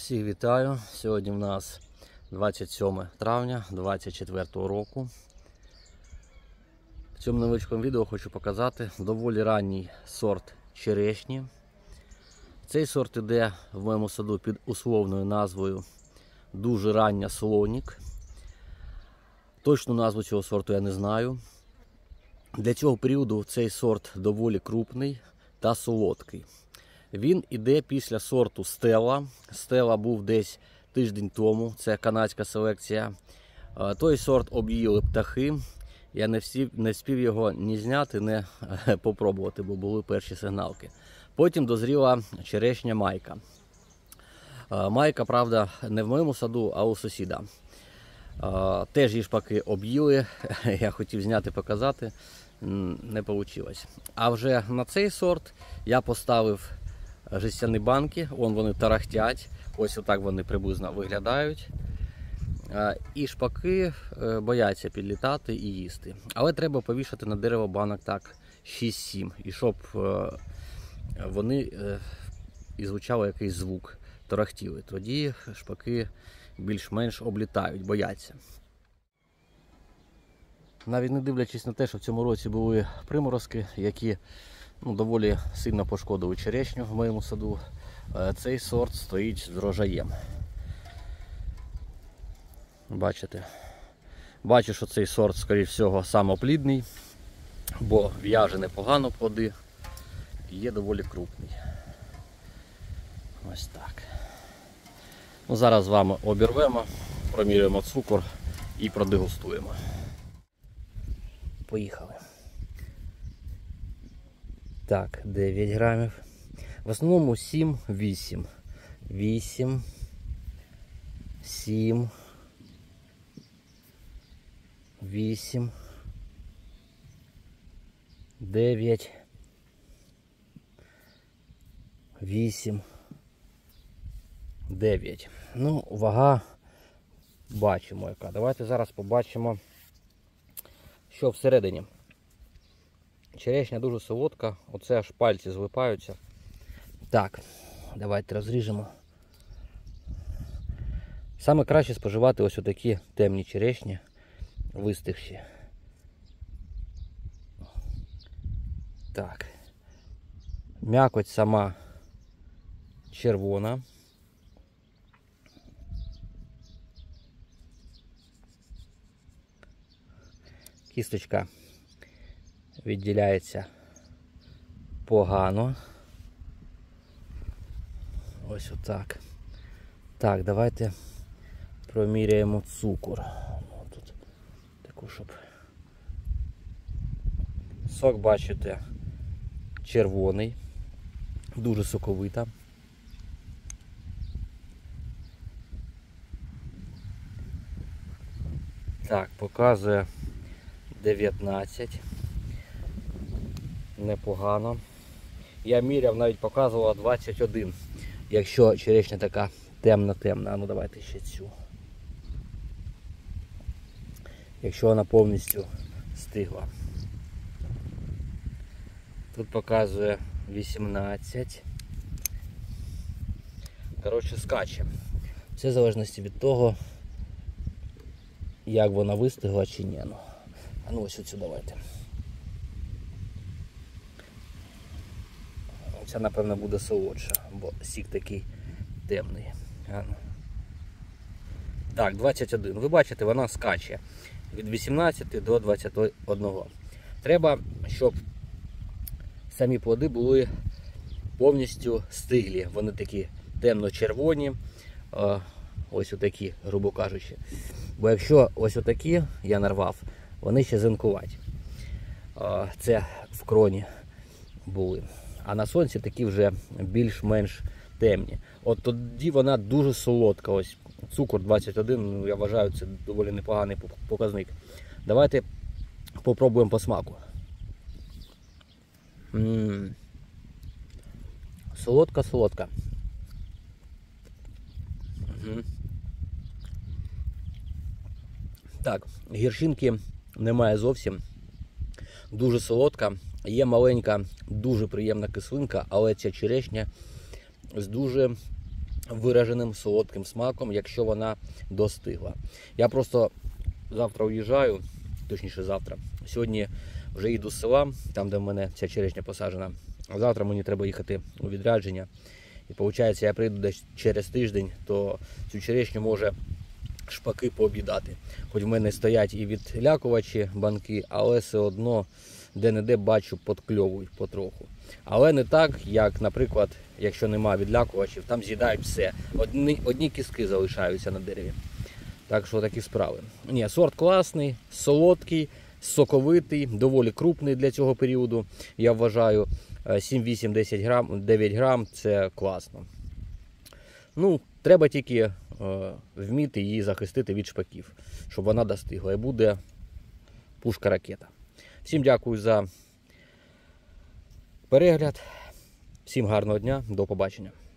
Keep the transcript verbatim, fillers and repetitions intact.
Всіх вітаю! Сьогодні в нас двадцять сьоме травня двадцять четвертого року. В цьому невеличкому відео хочу показати доволі ранній сорт черешні. Цей сорт іде в моєму саду під условною назвою дуже рання Слонік. Точну назву цього сорту я не знаю. Для цього періоду цей сорт доволі крупний та солодкий. Він іде після сорту Стелла. Стелла був десь тиждень тому, це канадська селекція. Той сорт об'їли птахи. Я не встиг, не встиг його ні зняти, ні попробувати, бо були перші сигналки. Потім дозріла черешня Майка. Майка, правда, не в моєму саду, а у сусіда. Теж її шпаки об'їли, я хотів зняти, показати, не вийшло. А вже на цей сорт я поставив жестяні банки, вон вони тарахтять, ось отак вони приблизно виглядають. І шпаки бояться підлітати і їсти. Але треба повішати на дерево банок так шість-сім, і щоб вони і звучали якийсь звук, тарахтіли. Тоді шпаки більш-менш облітають, бояться. Навіть не дивлячись на те, що в цьому році були приморозки, які ну, доволі сильно пошкодили черешню в моєму саду, цей сорт стоїть з врожаєм. Бачите? Бачу, що цей сорт, скоріш всього, самоплідний, бо в'яже непогано плоди і є доволі крупний. Ось так. Ну, зараз з вами обірвемо, проміряємо цукор і продегустуємо. Поїхали. Так, дев'ять грамів. В основному сім-вісім. вісім, сім, вісім, дев'ять, вісім, дев'ять. Ну, вага бачимо яка. Давайте зараз побачимо, що всередині. Черешня дуже солодка, оце аж пальці злипаються. Так, давайте розріжемо. Саме краще споживати ось отакі темні черешні, вистигші. Так. М'якоть сама червона. Кісточка відділяється погано. Ось отак. Так, давайте проміряємо цукор. Тут таку, щоб сок, бачите, червоний, дуже соковита. Так, показує дев'ятнадцять. Непогано. Я міряв, навіть показувала двадцять один. Якщо черешня така темна-темна. А ну давайте ще цю. Якщо вона повністю стигла. Тут показує вісімнадцять. Коротше, скаче. Все в залежності від того, як вона вистигла чи ні. Ну, а ну ось оцю давайте. Ця, напевно, буде солодша, бо сік такий темний. Так, двадцять один. Ви бачите, вона скаче від вісімнадцяти до двадцяти одного. Треба, щоб самі плоди були повністю стиглі. Вони такі темно-червоні, ось отакі, грубо кажучи. Бо якщо ось отакі я нарвав, вони ще зеленкуваті. Це в кроні були. А на сонці такі вже більш-менш темні. От тоді вона дуже солодка. Ось цукор двадцять один, ну, я вважаю, це доволі непоганий показник. Давайте попробуємо по смаку. М-м-м. Солодка-солодка. Угу. Так, гірчинки немає зовсім. Дуже солодка. Є маленька, дуже приємна кислинка, але ця черешня з дуже вираженим солодким смаком, якщо вона достигла. Я просто завтра уїжджаю, точніше завтра. Сьогодні вже їду з села, там де в мене ця черешня посаджена. А завтра мені треба їхати у відрядження. І виходить, я прийду десь через тиждень, то цю черешню може шпаки пооб'їдати. Хоч в мене стоять і відлякувачі банки, але все одно де-не-де бачу подкльовують потроху. Але не так, як, наприклад, якщо нема відлякувачів, там з'їдають все. Одні, одні кістки залишаються на дереві. Так що такі справи. Ні, сорт класний, солодкий, соковитий, доволі крупний для цього періоду. Я вважаю, сім, вісім, десять грам, дев'ять грам – це класно. Ну, треба тільки е, вміти її захистити від шпаків, щоб вона достигла. І буде пушка-ракета. Всім дякую за перегляд. Всім гарного дня. До побачення.